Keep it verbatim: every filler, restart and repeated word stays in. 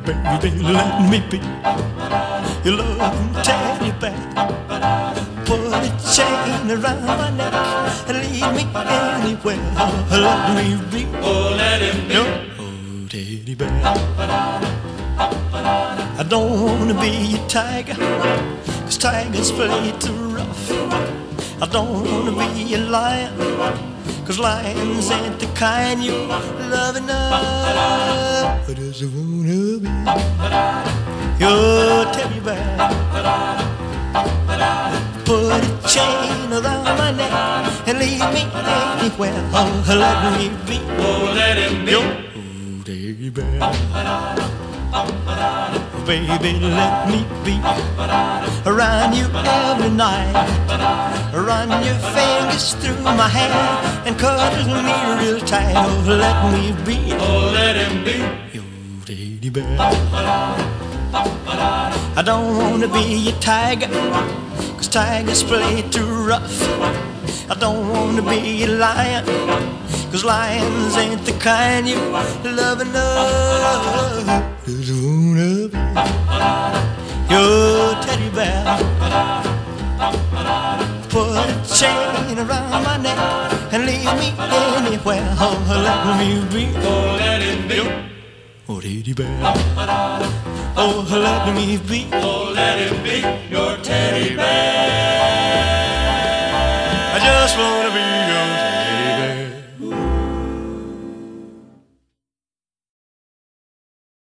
baby, let me be your loving teddy bear. Put a chain around my neck and lead me anywhere. Let me be, oh, let him be your oh, teddy bear. I don't wanna be a tiger, 'cause tigers play too rough. I don't wanna be a lion, 'cause lions ain't the kind you love enough. I just wanna be your teddy bear. Put a chain around my neck and lead me anywhere. Oh, let me be, oh, let him be your oh, teddy bear. Baby, let me be around you every night. Run your fingers through my hair and cuddle me real tight. Oh, let me be, oh, let him be your teddy bear. I don't wanna be a tiger, 'cause tigers play too rough. I don't wanna be a lion, 'cause lions ain't the kind you love enough. Just wanna be your teddy bear. Put a chain around my neck and lead me anywhere. Oh, let me be, oh, let him be oh, teddy bear. Oh, let me be, oh, let him be your teddy bear.